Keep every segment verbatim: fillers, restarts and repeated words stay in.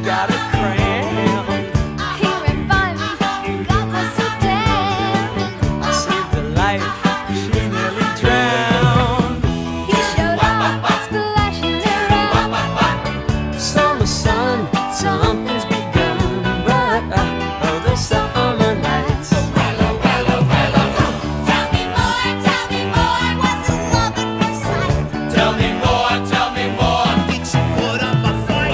got a crown. He revived me, got me so down. I saved her life, she nearly drowned. He showed up, splashing around. Summer sun, something's begun. But uh, oh, the summer nights. Tell me more, tell me more, was it love at first sight? Tell me more, tell me more. Did she put up a fight?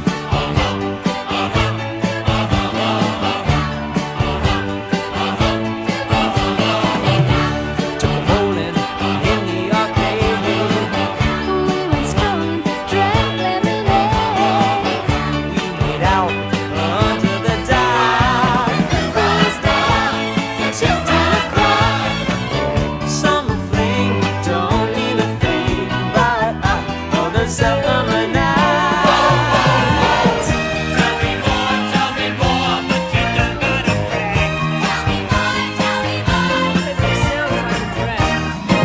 Took a bowling in the arcade. We went strolling, drank lemonade. We made out under the dark. Cruised down till ten o'clock. Summer fling don't mean a thing, but uh, oh, the summer nights. Tell me more, tell me more, but you don't gotta brag. Tell me more, tell me more, 'cause it sounds like a drag.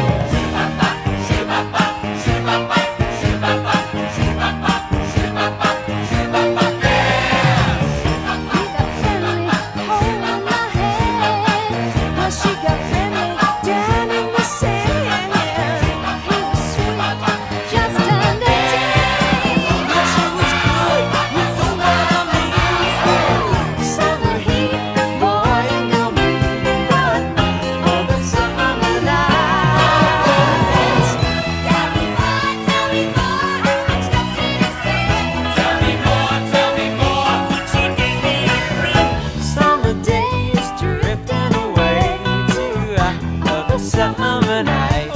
He got friendly, holding my hand. Well, she got friendly, down in the sand. He was sweet, just under ten. Yeah, she was good, you know what I mean. Summer heat, boy, you got me. But uh, oh, the summer nights. Tell me more, tell me more, how much does it extend? Tell me more, tell me more. Would she give me a ring? Summer days drifting away to uh, oh, the summer nights.